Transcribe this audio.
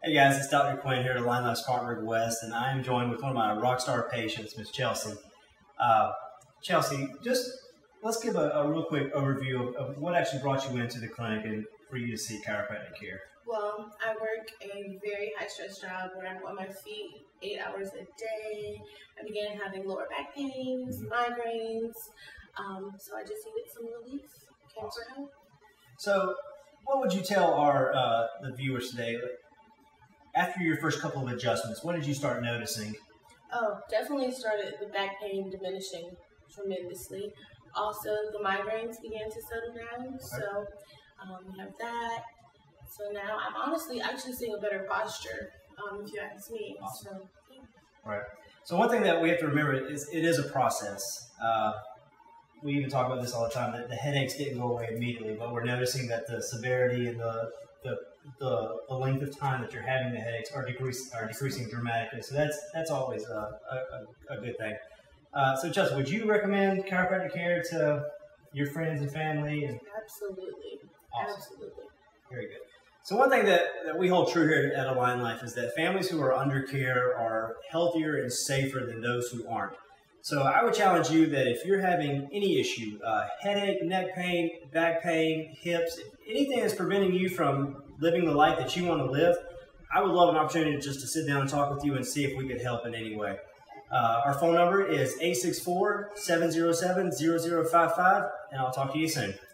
Hey guys, it's Dr. Quinn here at AlignLife of Spartanburg West, and I am joined with one of my rock star patients, Ms. Chelsea. Chelsea, just let's give a real quick overview of what actually brought you into the clinic and for you to seek chiropractic care. Well, I work a very high-stress job where I'm on my feet 8 hours a day. I began having lower back pains, migraines, so I just needed some relief. Came for help. So, what would you tell our the viewers today? After your first couple of adjustments, what did you start noticing? Oh, definitely started the back pain diminishing tremendously. Also, the migraines began to settle down, so we have that. So now I'm honestly actually seeing a better posture, if you ask me. Awesome. So, yeah. Right. So one thing that we have to remember is it is a process. We even talk about this all the time, that the headaches didn't go away immediately, but we're noticing that the severity and the length of time that you're having the headaches are decreasing dramatically. So that's always a good thing. So Chelsea, would you recommend chiropractic care to your friends and family? Absolutely. Awesome. Absolutely. Very good. So one thing that we hold true here at AlignLife is that families who are under care are healthier and safer than those who aren't. So I would challenge you that if you're having any issue, headache, neck pain, back pain, hips, anything that's preventing you from living the life that you want to live, I would love an opportunity just to sit down and talk with you and see if we could help in any way. Our phone number is 864-707-0055, and I'll talk to you soon.